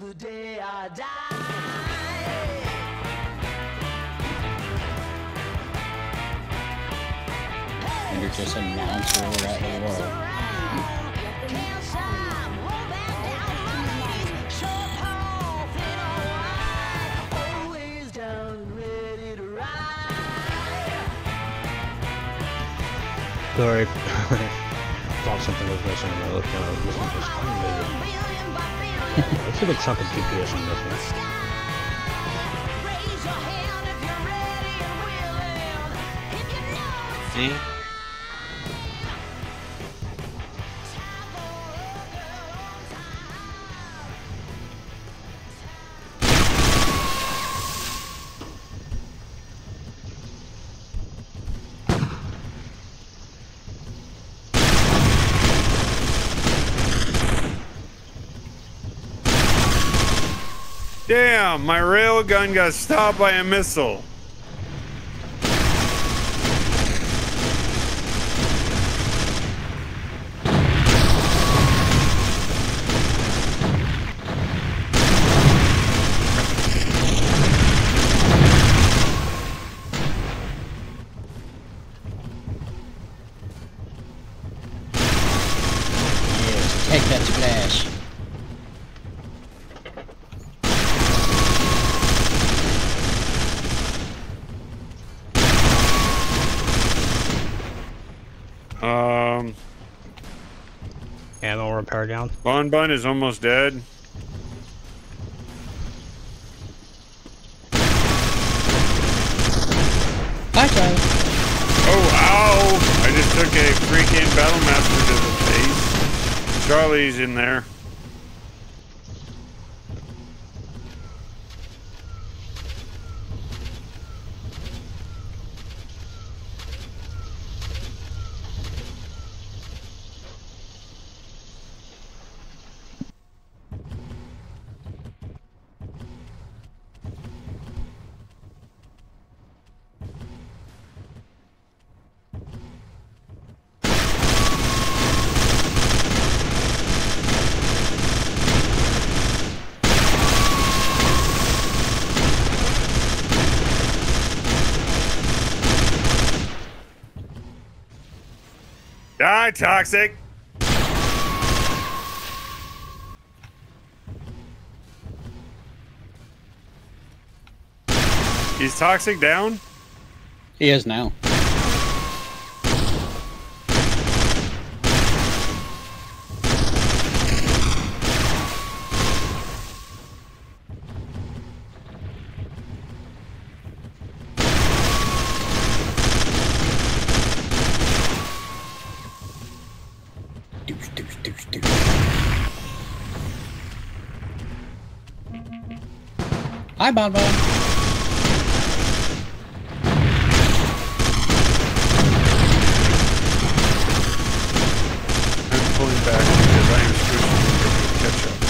the day I die. And you're just announced where we're at in the world. Sorry. Thought something was missing when I looked at it. This one just Let's see a big chunk of DPS on this one. See? Damn, my railgun got stopped by a missile. Yes, take that splash. Ammo repair down. Bon Bun is almost dead. Bye, Charlie. Oh, ow! I just took a freaking Battle Master to the face. Charlie's in there. Die, Toxic! Is Toxic down? He is now. Hi, Bon Bon. I'm pulling back because I am switching to catch up.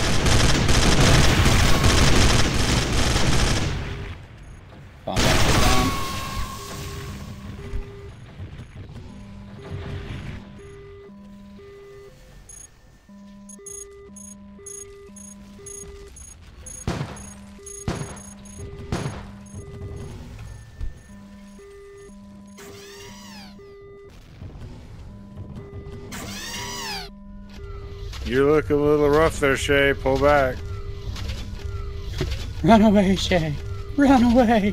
Bon Bon is down. You look a little rough there, Shay. Pull back. Run away, Shay. Run away.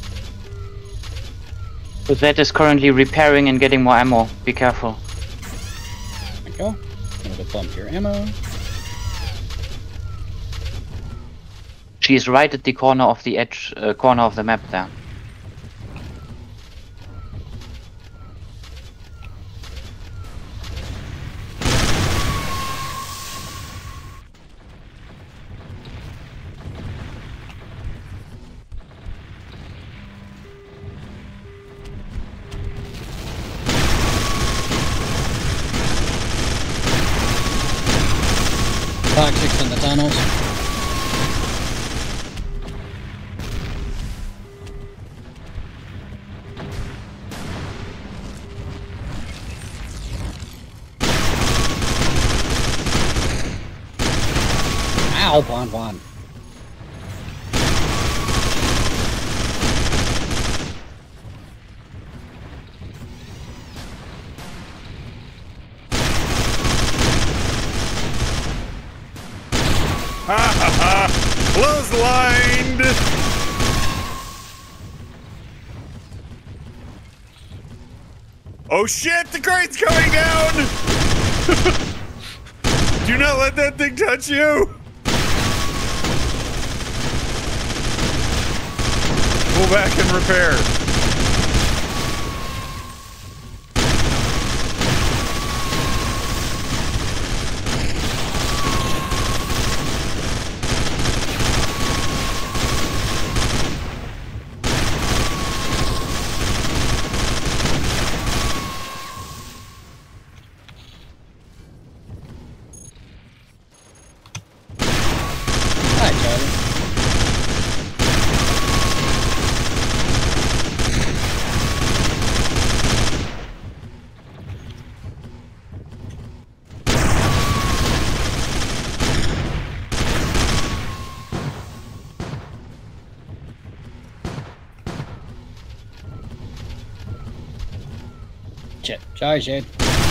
That is currently repairing and getting more ammo. Be careful. There we go. Gonna go bump your ammo. She is right at the corner of the edge, corner of the map there. Toxics in the tunnels. Ow! Ow, Bon. Ha ha ha! Clotheslined! Oh shit, the crate's coming down! Do not let that thing touch you! Pull back and repair. Hi, Charlie. Shit. Sorry, Shade.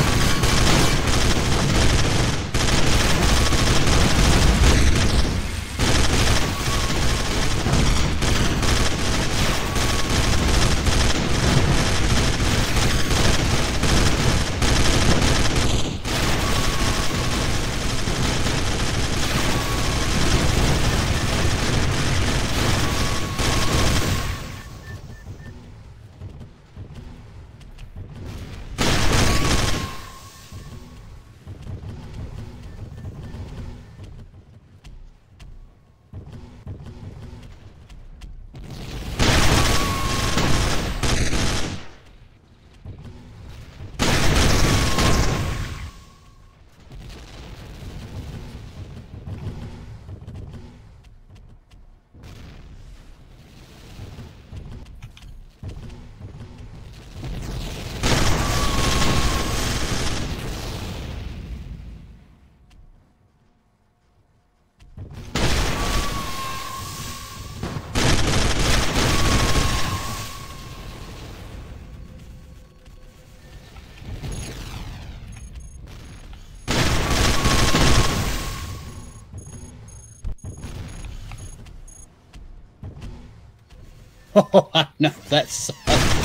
Oh, no, that sucks.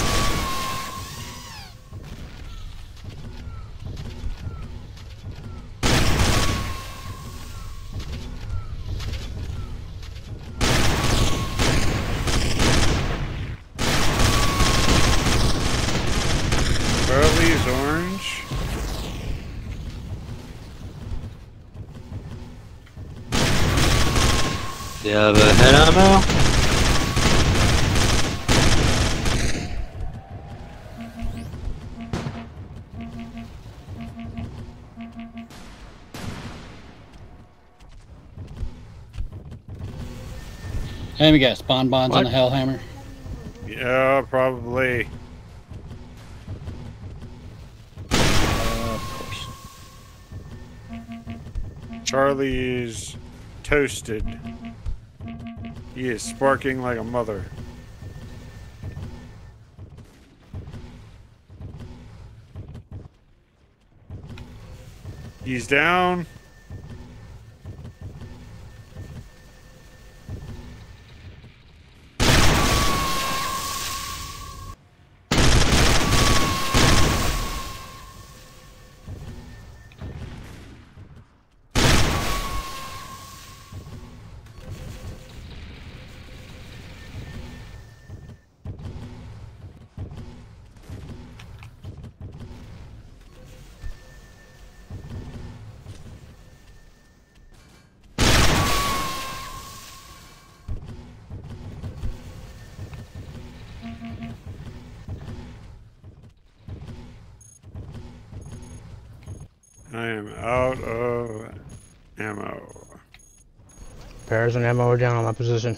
Charlie's orange. Do you have a head ammo? Let me guess. Bon's on What? the Hellhammer. Yeah, probably. Of course. Charlie is toasted. He is sparking like a mother. He's down. I am out of ammo. Pairs and ammo are down on my position.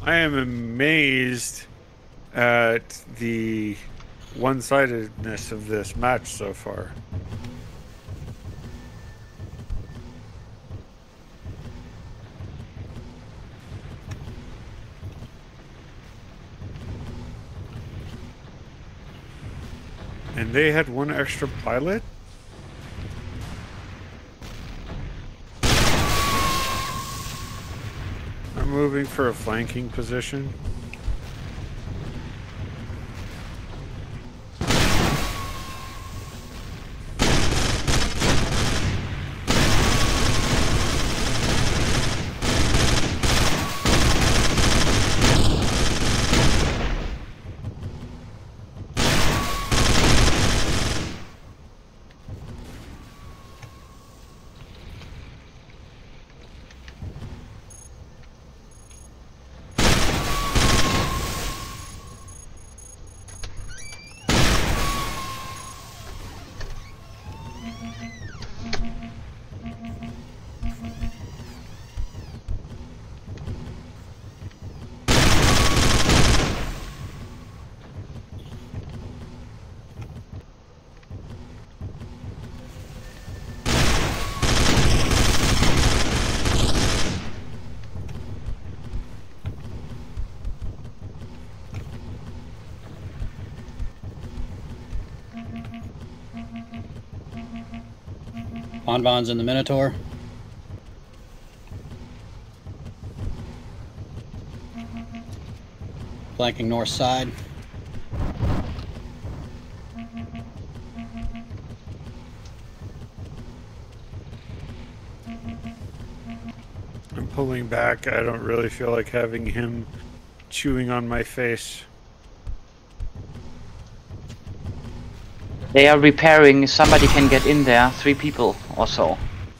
I am amazed at the one-sidedness of this match so far. And they had one extra pilot? I'm moving for a flanking position. Bonbons in the Minotaur. Flanking north side. I'm pulling back. I don't really feel like having him chewing on my face. They are repairing. Somebody can get in there. 3 people or so.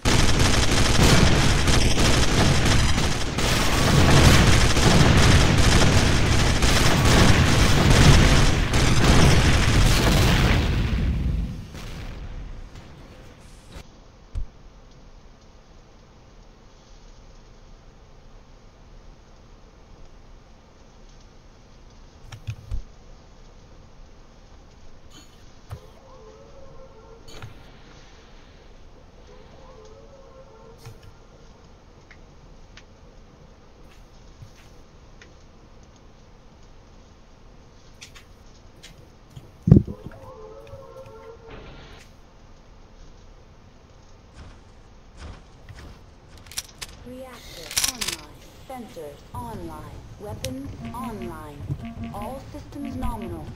Reactor online. Sensors online. Weapons online. All systems nominal.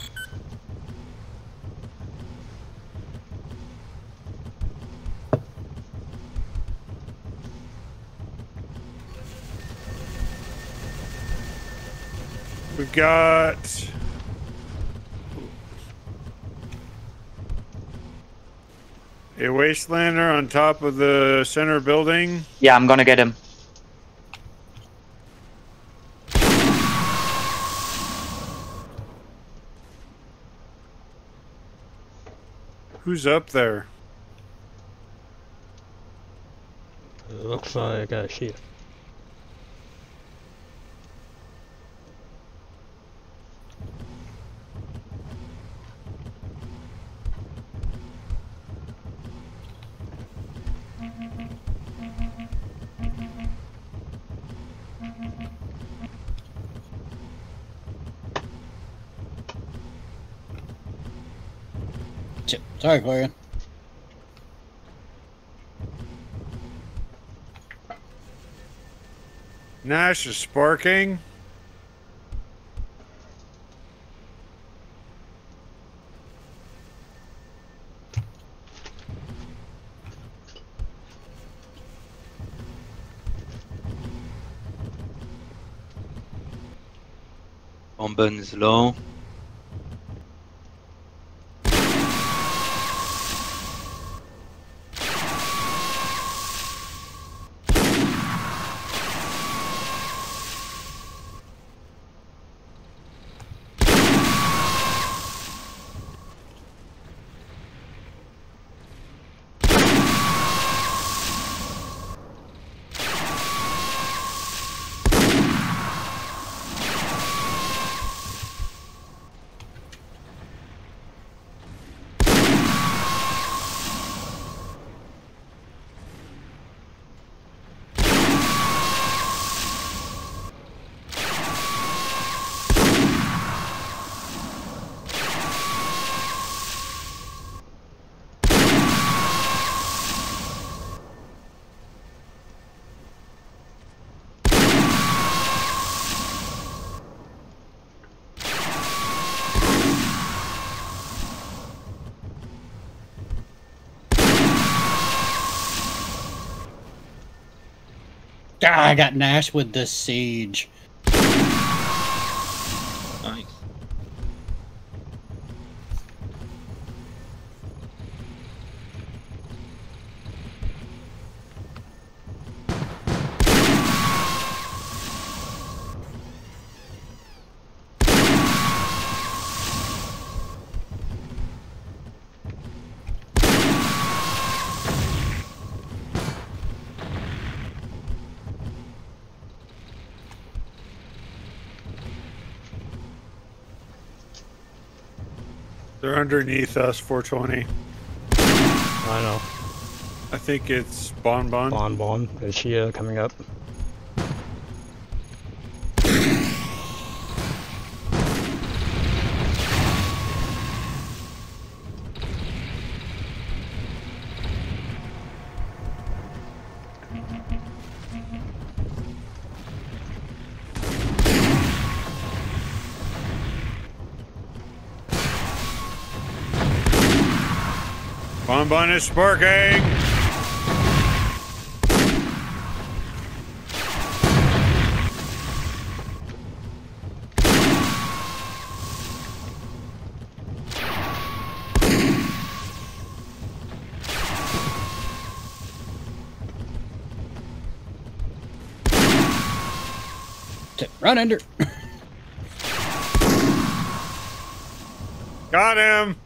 We've got a Wastelander on top of the center building. Yeah, I'm gonna get him. Who's up there? It looks like I see it. Sorry, Glorian. Nash is sparking. Bonbon is low. Ah, I got Nash with the siege. Nice. They're underneath us, 420. I know. I think it's Bon Bon. Bon Bon. Is she coming up? Bon Bon is sparking! Run under. Got him!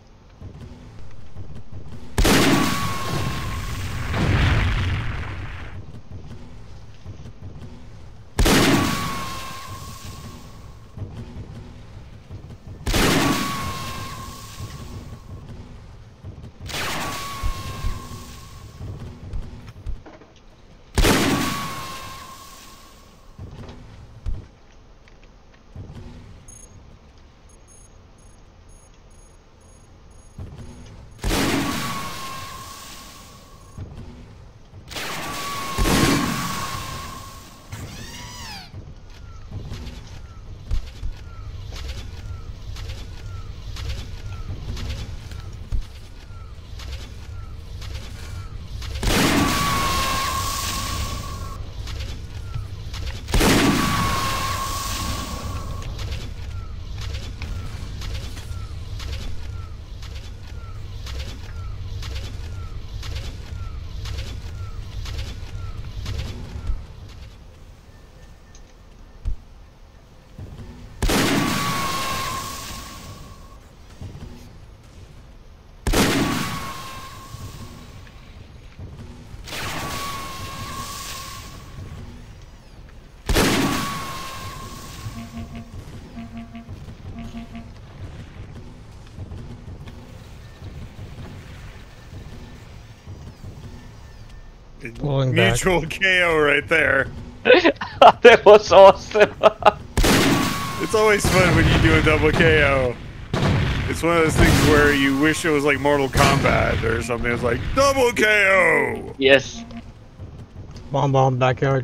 Pulling back. Mutual KO right there. That was awesome. It's always fun when you do a double KO. It's one of those things where you wish it was like Mortal Kombat or something. It's like double KO. Yes. Bon Bon backyard.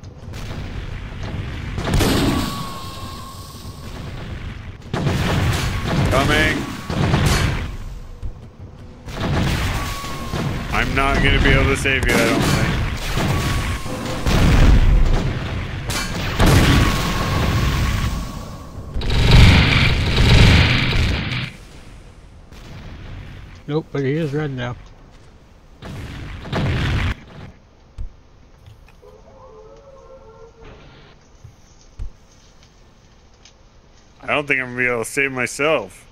Coming. I'm not gonna be able to save you, I don't think. Nope, but he is red now. I don't think I'm gonna be able to save myself.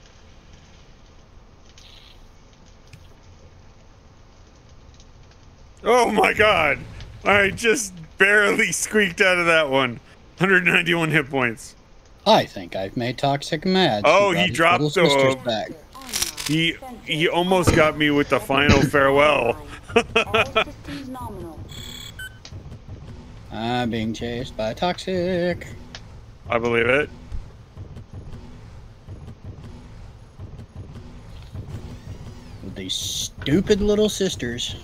Oh my god! I just barely squeaked out of that one. 191 hit points. I think I've made Toxic mad. Oh, She he his dropped little sisters the- back. He almost got me with the final farewell. All systems nominal. I'm being chased by Toxic. I believe it. With these stupid little sisters.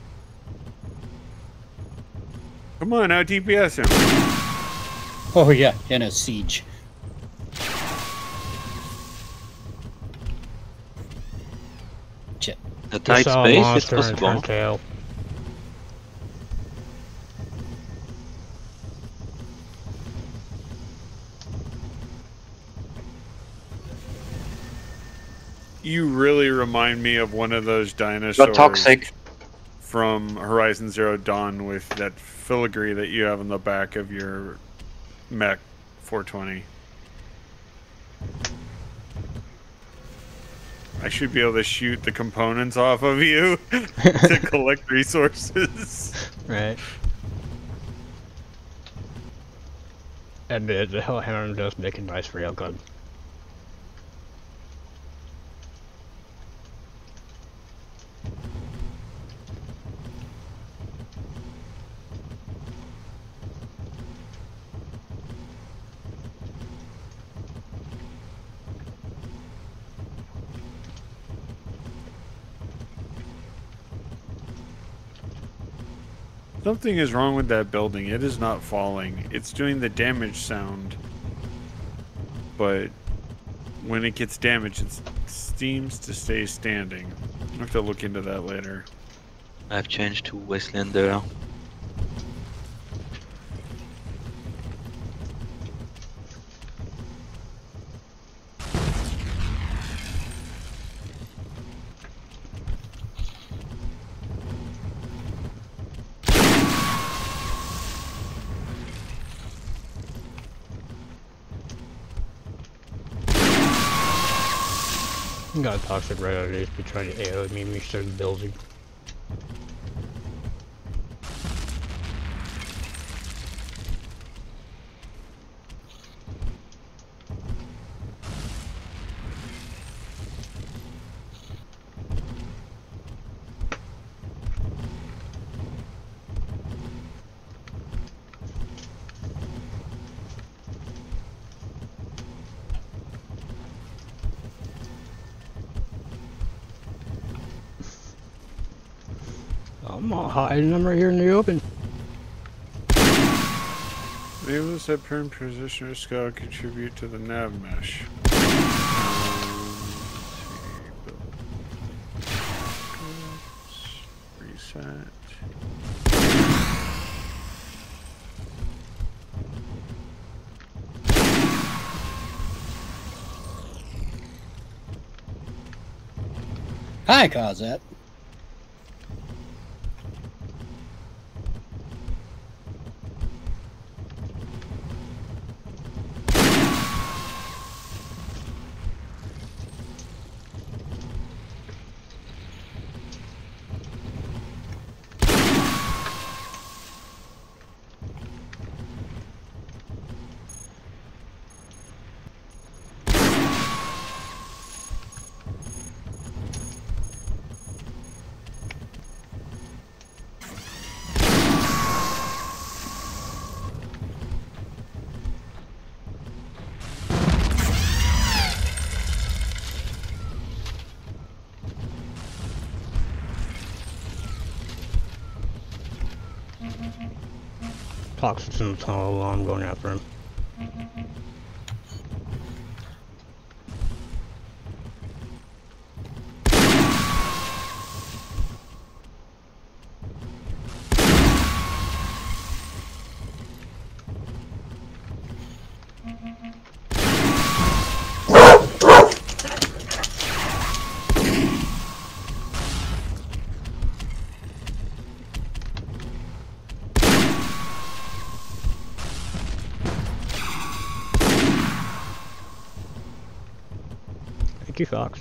Come on, now DPS him. Oh yeah, in a siege. Shit. A tight Just saw a space, it's monster and possible. turned KO. You really remind me of one of those dinosaurs You're toxic. from Horizon Zero Dawn with that filigree that you have on the back of your mech 420. I should be able to shoot the components off of you to collect resources. Right. And the Hellhound does make a nice railgun. Something is wrong with that building. It is not falling. It's doing the damage sound. But when it gets damaged, it seems to stay standing. I'll have to look into that later. I've changed to Wastelander. Got a toxic right underneath me trying to AoE me through the building. I'm not hiding, I'm right here in the open. Able to set perm position or scale contribute to the nav mesh. Reset. Hi, Cosette. Toxic's in the tunnel while I'm going after him. Thank you, Fox.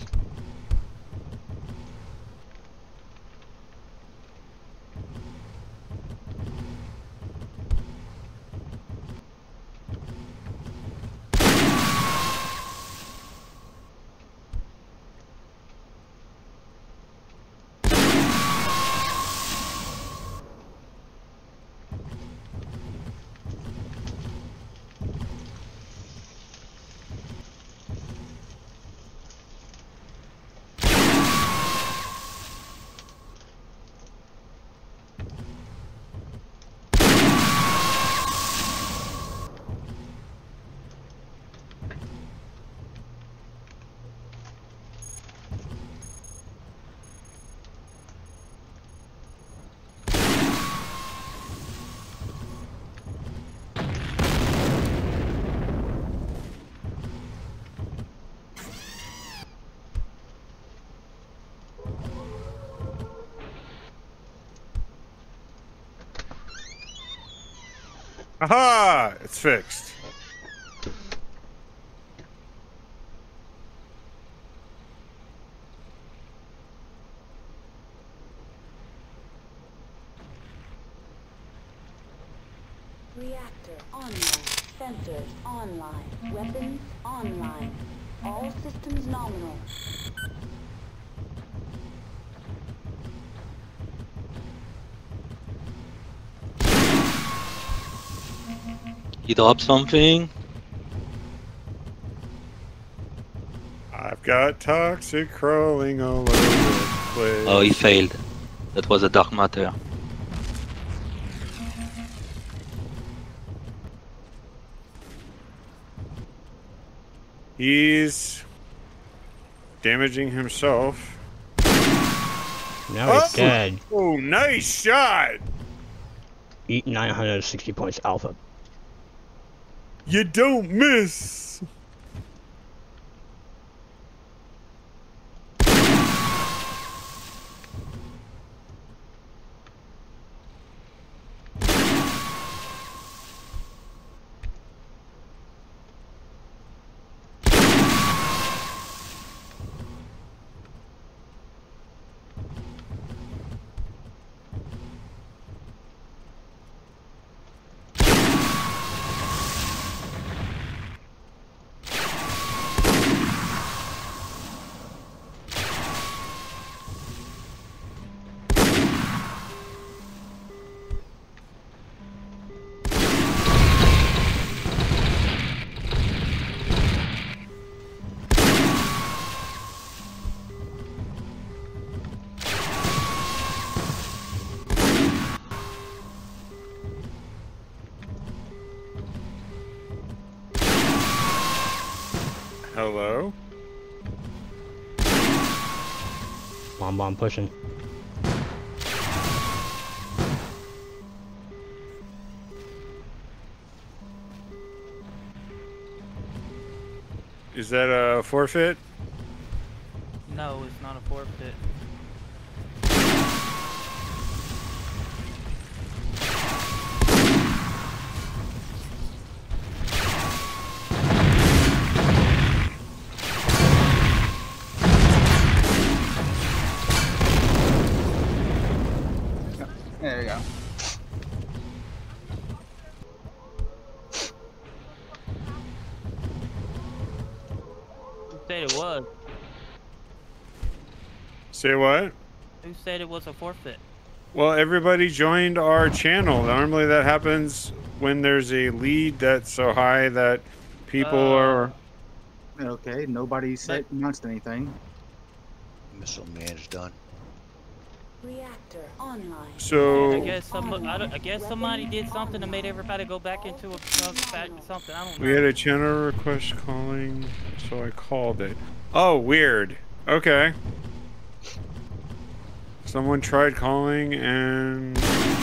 Aha! It's fixed. Reactor online. Sensors online. Weapons online. All systems nominal. He dropped something. I've got toxic crawling all over the place. Oh, he failed. That was a dark matter. He's damaging himself. Now he's dead. Oh, nice shot! Eat 960 points alpha. You don't miss! Hello? Bomb pushing. Is that a forfeit? No, it's not a forfeit. There you go. Who said it was? Say what? Who said it was a forfeit? Well, everybody joined our channel. Normally that happens when there's a lead that's so high that people are... Okay, nobody said announced anything. Missile man's done. Reactor online. So... I guess somebody did something that made everybody go back into a something. I don't know. We had a channel request calling, so I called it. Oh, weird. Okay. Someone tried calling and...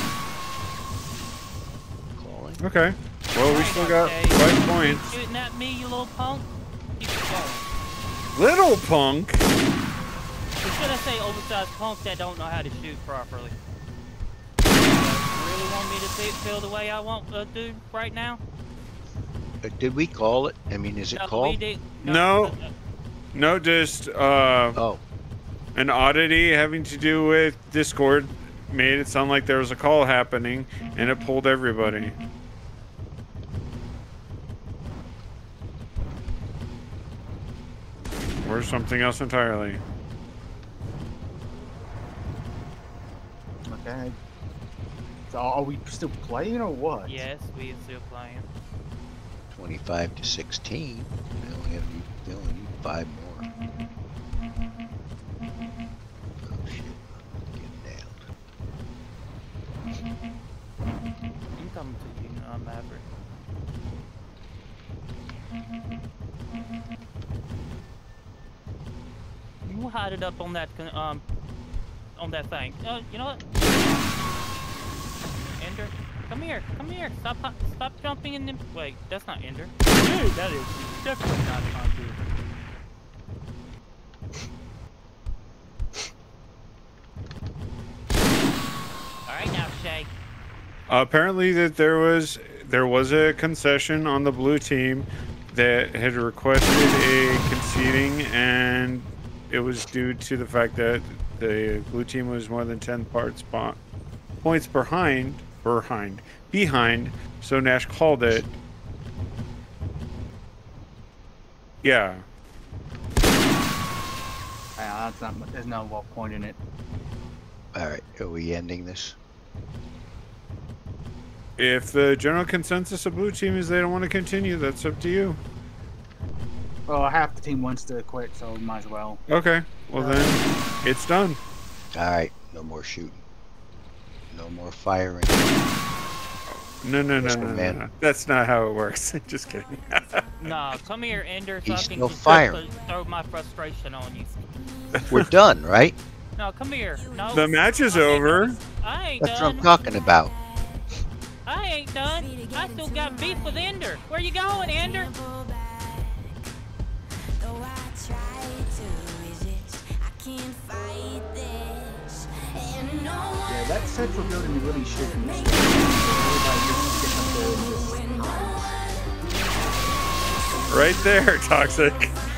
Calling. Okay. Well, we still got 5 points. Shooting at me, you little punk. Keep it going. Little punk? Or should I say oversized punk that don't know how to shoot properly? Really want me to feel the way I want to do right now? Did we call it? I mean, is it No, called? we did. No. No, just Oh, an oddity having to do with Discord made it sound like there was a call happening, and it pulled everybody. Or something else entirely. Okay. So are we still playing or what? Yes, we are still playing. 25 to 16. They only need 5 more. Oh shit! Getting down. I'm coming to you, Maverick. You hide it up on that thing. You know what? Ender, come here, stop jumping in the. Wait, that's not Ender. Dude, that is definitely not Ender. All right now, Shay. Apparently that there there was a concession on the blue team that had requested a conceding, and it was due to the fact that the blue team was more than 10 points behind. So Nash called it. Yeah. That's not. There's no point in it. Alright, are we ending this? If the general consensus of blue team is they don't want to continue, that's up to you. Well, half the team wants to quit, so might as well. Okay, well then, it's done. Alright, no more shooting. No more firing. No. That's not how it works. Just kidding. Nah, come here, Ender, so He's I can still just firing. throw my frustration on you. We're done, right? No, come here. No. The match is over. I ain't That's what done. I'm talking about. I ain't done. I still got beef with Ender. Where you going, Ender? Yeah, that central building really shouldn't. Right there, Toxic.